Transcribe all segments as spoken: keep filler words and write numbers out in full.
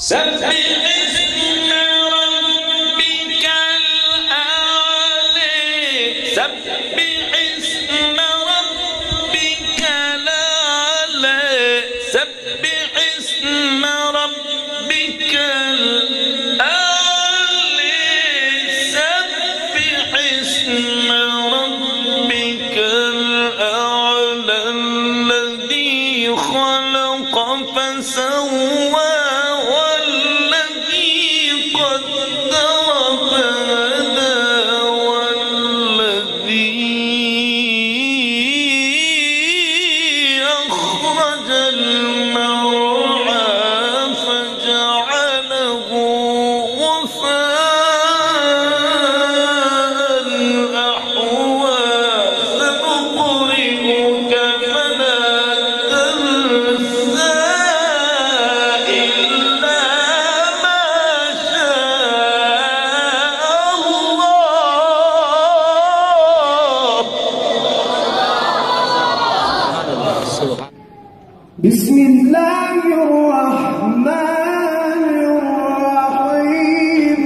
سبح اسم ربك الأعلى سبح اسم ربك الأعلى سبح اسم ربك الأعلى سبح اسم ربك الأعلى الذي خلق فسوى بسم الله الرحمن الرحيم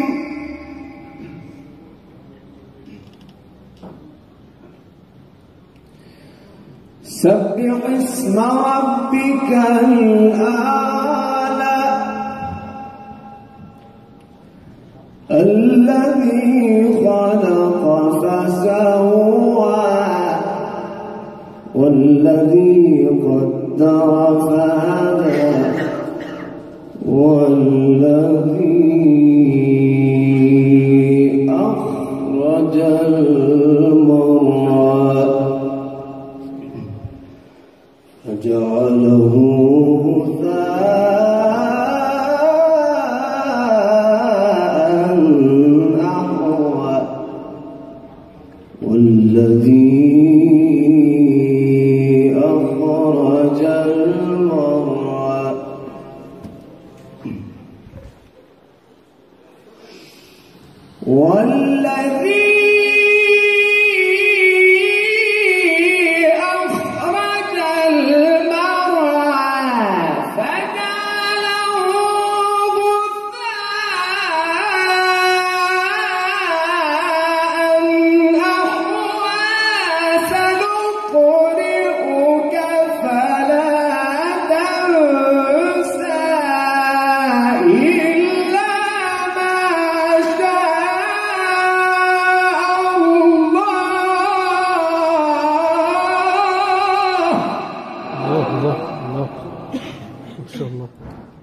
سبح اسم ربك الأعلى الذي خلق فسوى والذي قدر فهدى والذي أخرج المرعى فجعله غثاء أحوى والذي أخرج المرعى والذي أخرج المرعى فجعله غثاء أحوى سنقرئك فلا تنسى إلا ما شاء الله. الله الله الله ما شاء الله.